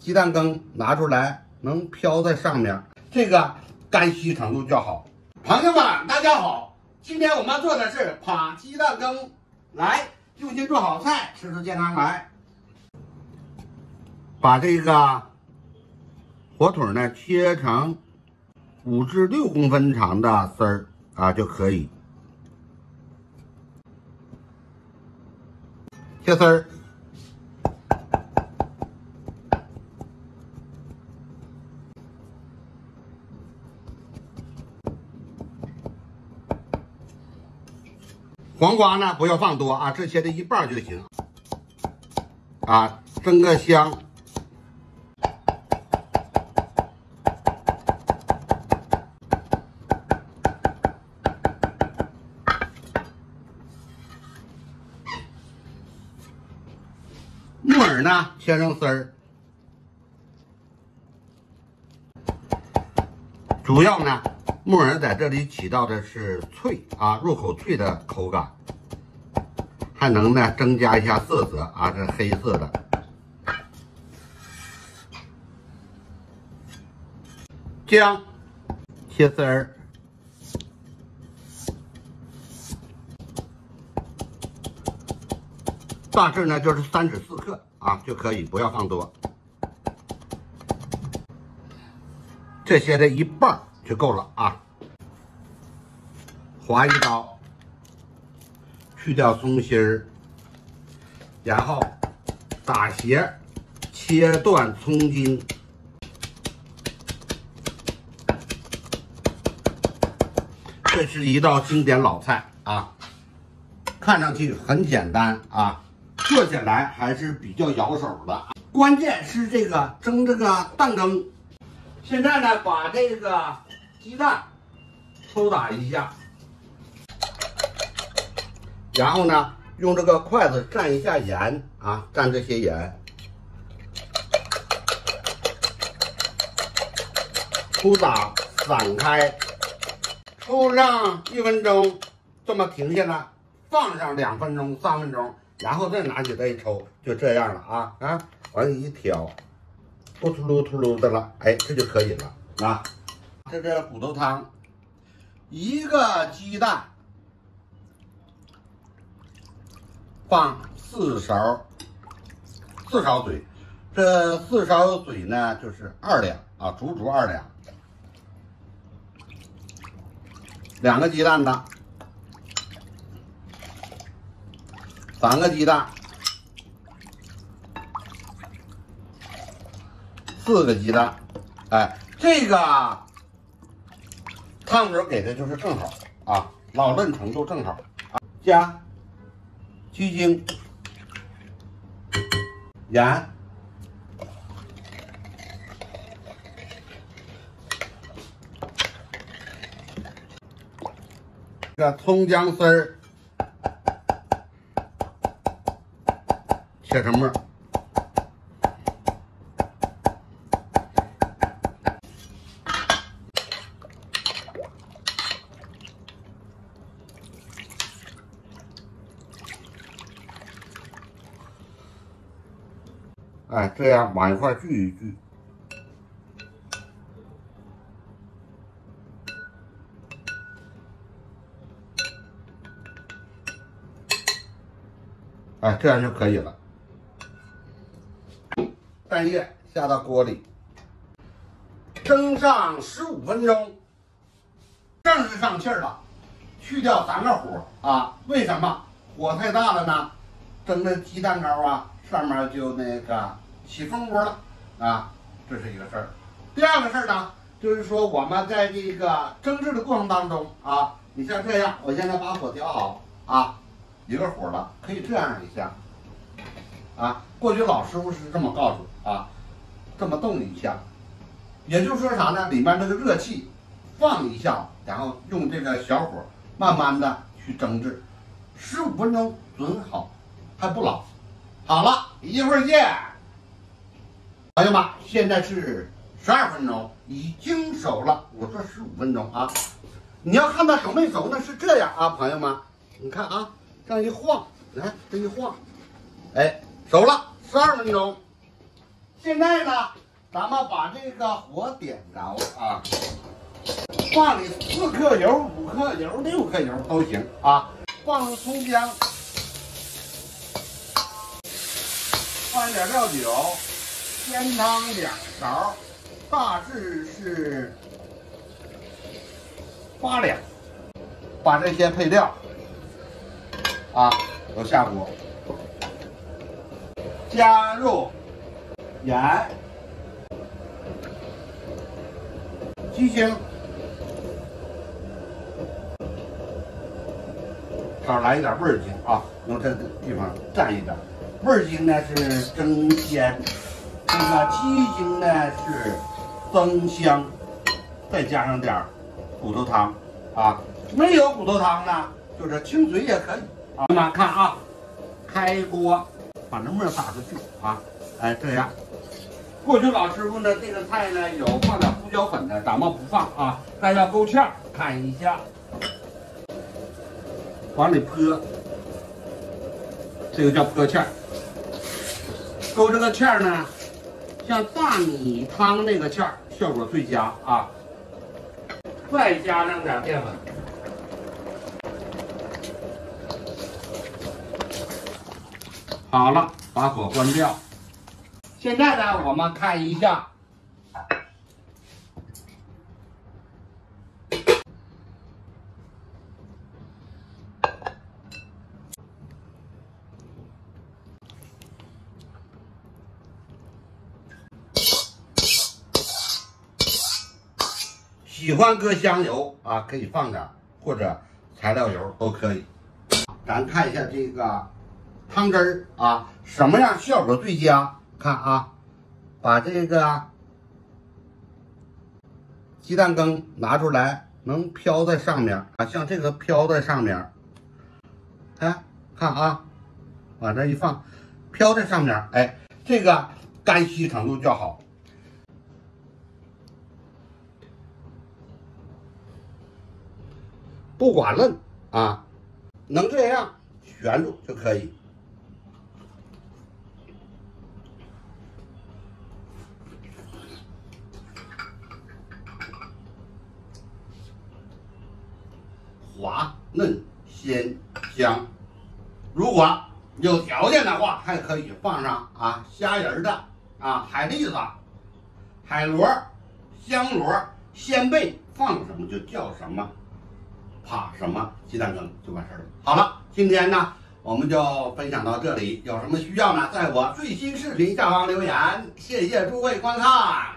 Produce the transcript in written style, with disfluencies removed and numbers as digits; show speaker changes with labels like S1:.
S1: 鸡蛋羹拿出来能飘在上面，这个干稀程度较好。朋友们，大家好，今天我们做的是扒鸡蛋羹，来，用心做好菜，吃出健康来。把这个火腿呢切成5至6公分长的丝儿啊就可以。切丝儿。黄瓜呢不要放多啊，这切的一半就行。啊，蒸个香。木耳呢切成丝儿，主要呢木耳在这里起到的是脆啊，入口脆的口感，还能呢增加一下色泽啊，这是黑色的。姜切丝儿，大致呢就是3至4克啊就可以，不要放多。这些的一半就够了啊。划一刀，去掉松心儿，然后打斜切断葱筋。这是一道经典老菜啊，看上去很简单啊，做起来还是比较咬手的。关键是这个蒸这个蛋羹。现在呢，把这个鸡蛋抽打一下，然后呢，用这个筷子蘸一下盐啊，蘸这些盐，抽打散开，抽上1分钟，这么停下来，放上2分钟、3分钟，然后再拿起来一抽，就这样了啊，往里一挑。突噜突噜的了，哎，这就可以了啊。这是骨头汤，1个鸡蛋放4勺水，这4勺水呢就是2两啊，足2两。2个鸡蛋的，3个鸡蛋。4个鸡蛋，哎，这个汤水给的就是正好啊，老嫩程度正好啊。加鸡精、盐、这个葱姜丝儿切成末。哎，这样往一块聚一聚，哎，这样就可以了。蛋液下到锅里，蒸上15分钟，正式上气儿了。去掉3个火啊，为什么？火太大了呢？蒸的鸡蛋糕啊，上面就那个起蜂窝了啊，这是一个事儿。第2个事儿呢，就是说我们在这个蒸制的过程当中啊，你像这样，我现在把火调好啊，1个火了，可以这样一下啊。过去老师傅是这么告诉啊，这么动一下，也就是说啥呢？里面这个热气放一下，然后用这个小火慢慢的去蒸制，15分钟准好，还不老。好了，一会儿见。朋友们，现在是12分钟，已经熟了。我说15分钟啊，你要看它熟没熟呢？是这样啊，朋友们，你看啊，这样一晃，来这一晃，哎，熟了，12分钟。 现在呢，咱们把这个火点着啊，放里4克油、5克油、6克油都行啊。放入葱姜，放一点料酒，鲜汤2勺，大致是8两。把这些配料啊都下锅，加入盐、鸡精，少来一点味儿精啊，用这个地方蘸一点。味儿精呢是增鲜，这个鸡精呢是增香，再加上点骨头汤啊。没有骨头汤呢，就是清水也可以啊。那看啊，开锅，把这沫撒出去啊，哎，这样。过去老师傅呢，这个菜呢有放点胡椒粉的，咱们不放啊。但要勾芡，看一下，往里泼，这个叫泼芡。勾这个芡呢，像大米汤那个芡效果最佳啊。再加上点淀粉。好了，把火关掉。现在呢，我们看一下，喜欢搁香油啊，可以放点，或者材料油都可以。咱看一下这个汤汁儿啊，什么样效果最佳？看啊，把这个鸡蛋羹拿出来，能飘在上面啊，像这个飘在上面，哎，看啊，往这一放，飘在上面，哎，这个干稀程度较好。不管嫩啊，能这样旋住就可以。滑嫩鲜香。如果有条件的话，还可以放上啊虾仁的啊海蛎子、海螺、香螺、鲜贝，放什么就叫什么，怕什么鸡蛋羹就完事儿了。好了，今天呢我们就分享到这里，有什么需要呢，在我最新视频下方留言。谢谢诸位观看。